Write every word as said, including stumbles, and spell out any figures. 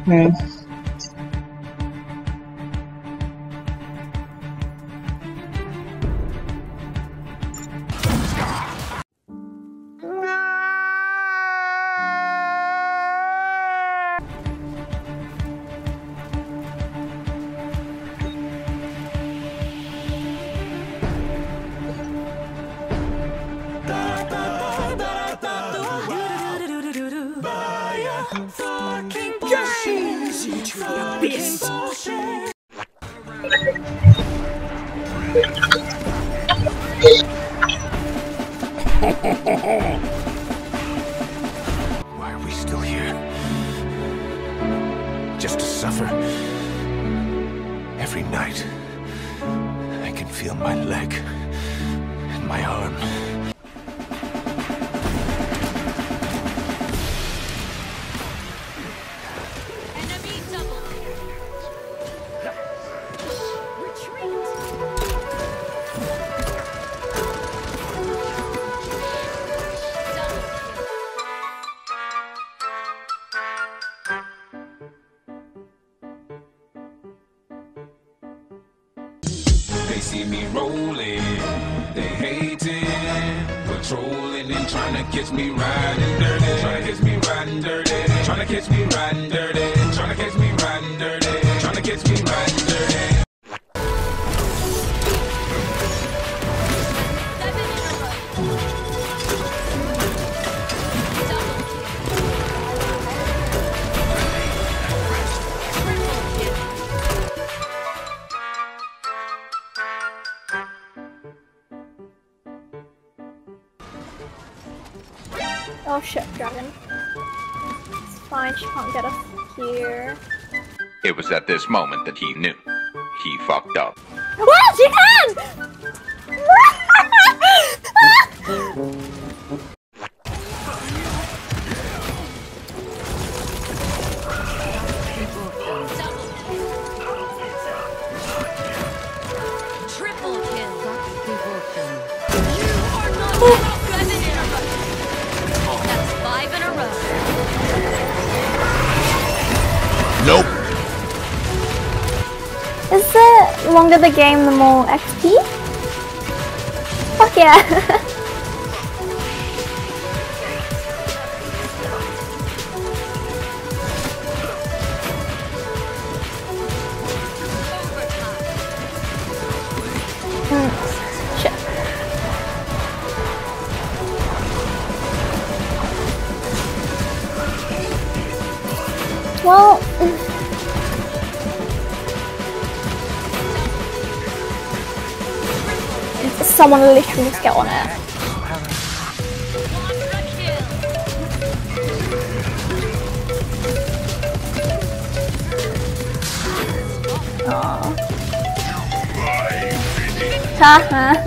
Hmm. Games into the abyss. Why are we still here? Just to suffer? Every night, I can feel my leg and my arm. They see me rolling, they hating, patrolling and trying to catch me riding dirty, trying to catch me riding dirty, trying to catch me riding dirty, trying to catch me riding dirty, trying to catch me riding dirty. Oh shit, dragon. It's fine, she can't get us here. It was at this moment that he knew. He fucked up. Well, she can! Triple kill. You are not good in a row. That's five in a row. Nope. Is the longer the game, the more X P? Fuck yeah! Well, someone literally just get on it. Oh. Haha.